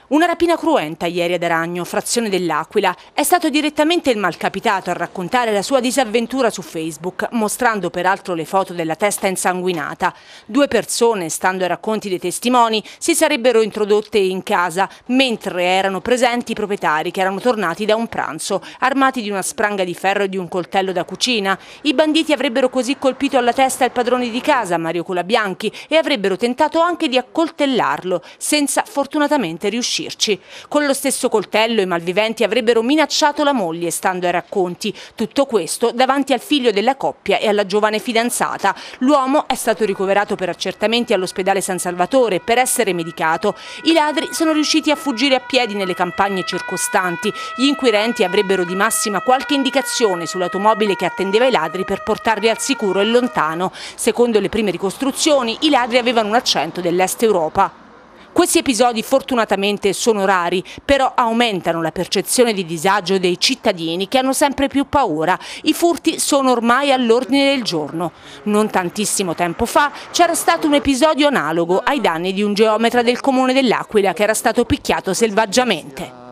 Una rapina cruenta ieri ad Aragno, frazione dell'Aquila. È stato direttamente il malcapitato a raccontare la sua disavventura su Facebook, mostrando peraltro le foto della testa insanguinata. 2 persone, stando ai racconti dei testimoni, si sarebbero introdotte in casa mentre erano presenti i proprietari che erano tornati da un pranzo, armati di una spranga di ferro e di un coltello da cucina. I banditi avrebbero così colpito alla testa il padrone di casa, Mario Colabianchi, e avrebbero tentato anche di accoltellarlo, senza fortunatamente riuscirci. Con lo stesso coltello i malviventi avrebbero minacciato la moglie, stando ai racconti. Tutto questo davanti al figlio della coppia e alla giovane fidanzata. L'uomo è stato ricoverato per accertamenti all'ospedale San Salvatore per essere medicato. I ladri sono riusciti a fuggire a piedi nelle campagne circostanti. Gli inquirenti avrebbero di massima qualche indicazione sull'automobile che attendeva i ladri per portarli al sicuro e lontano. Secondo le prime ricostruzioni, i ladri avevano un accento dell'Est Europa. Questi episodi fortunatamente sono rari, però aumentano la percezione di disagio dei cittadini che hanno sempre più paura. I furti sono ormai all'ordine del giorno. Non tantissimo tempo fa c'era stato un episodio analogo ai danni di un geometra del comune dell'Aquila che era stato picchiato selvaggiamente.